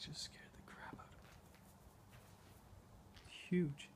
just scared the crap out of me. Huge.